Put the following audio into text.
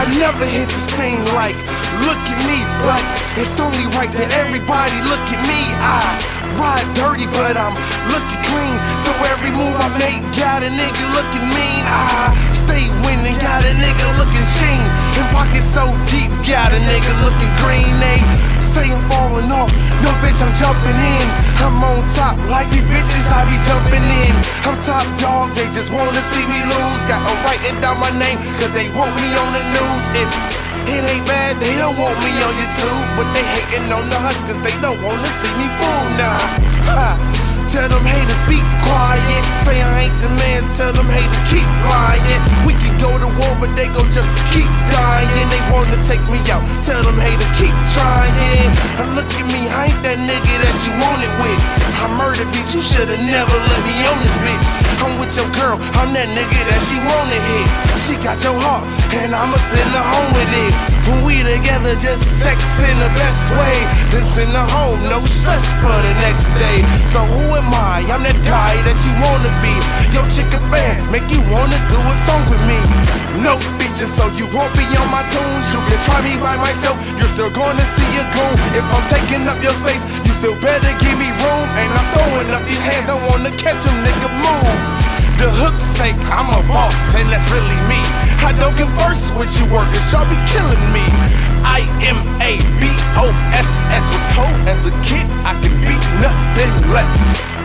never hit the scene like, look at me, but it's only right that everybody look at me. I ride dirty, but I'm looking clean, so every move I make got a nigga looking mean. I stay winning, got a nigga looking sheen, and pockets so deep, got a nigga looking green. They say I'm falling off, no bitch, I'm jumping in. I'm on top, like these bitches, I be jumping in. I'm top dog, they just wanna see me lose. Got them writing down my name, cause they want me on the news. If it ain't bad, they don't want me on YouTube, but they hating on the hush, cause they don't wanna see me fool. Nah, ha. Tell them haters be quiet, say I ain't the man, tell them haters keep lying. We can go to war, but they gon' just keep dying. They wanna take me out, tell them haters keep trying. And look at me, I ain't that nigga that you wanted with. I murdered bitch, you should've never let me on this bitch. I'm with your girl, I'm that nigga that she wanna hit. She got your heart, and I'ma send her home with it. When we together, just sex in the best way. Then send her home, no stress for the next day. So who am I? I'm that guy that you wanna be. Your chick a fan, make you wanna do a song with me. No features, so you won't be on my tunes. You can try me by myself, you're still gonna see a goon. If I'm taking up your space, you still better give me room. And I'm throwing up these hands, don't wanna catch them, nigga, move. The hook's sake, I'm a boss, and that's really me. I don't converse with you workers, y'all be killing me. I am a BOSS, was told as a kid I could be nothing less.